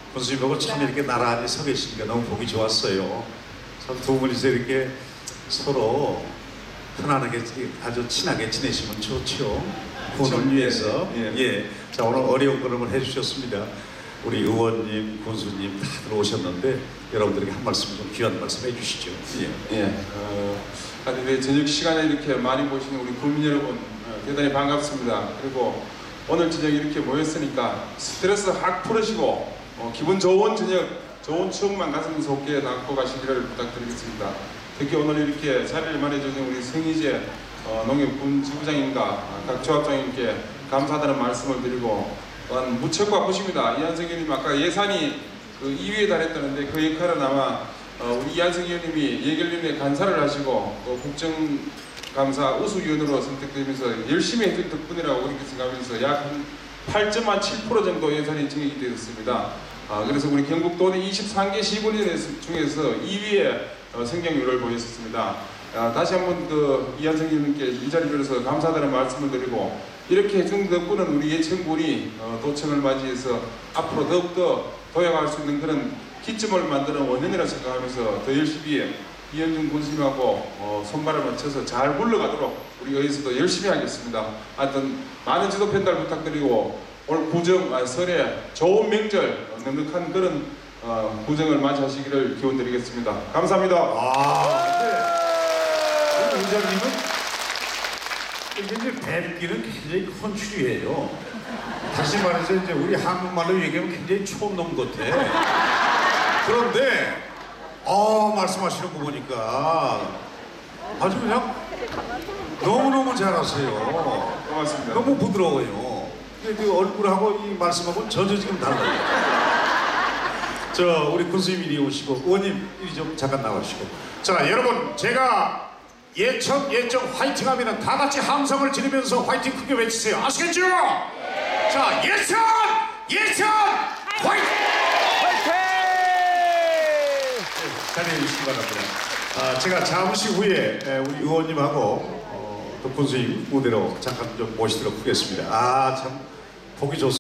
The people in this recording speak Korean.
군수님하고 참 이렇게 나란히 서 계시니까 너무 보기 좋았어요. 참 두 분이서 이렇게 서로 편안하게 아주 친하게 지내시면 좋죠. 군을 위해서. 예. 자, 오늘 어려운 걸음을 해주셨습니다. 우리 의원님, 군수님 다들 오셨는데 여러분들에게 한 말씀 좀 귀한 말씀 해주시죠. 하여튼 저녁 시간에 이렇게 많이 보시는 우리 국민 여러분 대단히 반갑습니다. 그리고 오늘 저녁 이렇게 모였으니까 스트레스 확 풀으시고 기분 좋은 저녁, 좋은 추억만 가슴 속에 담고 가시기를 부탁드리겠습니다. 특히 오늘 이렇게 자리를 마련해주신 우리 성희재 농협군 지부장님과 각 조합장님께 감사하다는 말씀을 드리고 또한 무척 바쁘십니다. 이한석 의원님 아까 예산이 그 2위에 달했다는데 그 역할은 아마 우리 이한석 의원님이 예결위원회 간사를 하시고 또 국정감사 우수위원으로 선택되면서 열심히 해준 덕분이라고 그렇게 생각하면서 약 한 8.7% 정도 예산이 증액이 되었습니다. 그래서 우리 경북도는 23개 시군위원 중에서 2위의 성장률을 보였었습니다. 다시 한번 그 이한석 의원님께 이 자리를 빌어서 감사하다는 말씀을 드리고 이렇게 해준 덕분은 우리 예천군이 도청을 맞이해서 앞으로 더욱더 도약할 수 있는 그런 기점을 만드는 원인이라 생각하면서 더 열심히 이현중 군수님하고 손발을 맞춰서 잘 굴러가도록 우리가 여기서도 열심히 하겠습니다. 하여튼 많은 지도 편달 부탁드리고 올 구정 설에 좋은 명절 넉넉한 그런 구정을 맞이하시기를 기원드리겠습니다. 감사합니다. 우리 의장님은 이제 뵙기는 굉장히 헌출이에요. 다시 말해서 이제 우리 한국말로 얘기하면 굉장히 촌놈 같아. 그런데 말씀하시는 거 보니까 아주 그냥 너무너무 잘하세요. 고맙습니다. 너무 부드러워요. 근데 그 얼굴하고 이 말씀하고는 전혀 지금 달라요. 저 우리 군수님 이리 오시고 의원님 이리 좀 잠깐 나와주시고. 자, 여러분 제가 예정 화이팅 하면은 다 같이 함성을 지르면서 화이팅 크게 외치세요. 아시겠죠? 네. 자, 예천 화이팅! 자리해 주시기 바랍니다. 제가 잠시 후에 우리 의원님하고 또 군수님 무대로 잠깐 좀 모시도록 하겠습니다. 참 보기 좋습니다.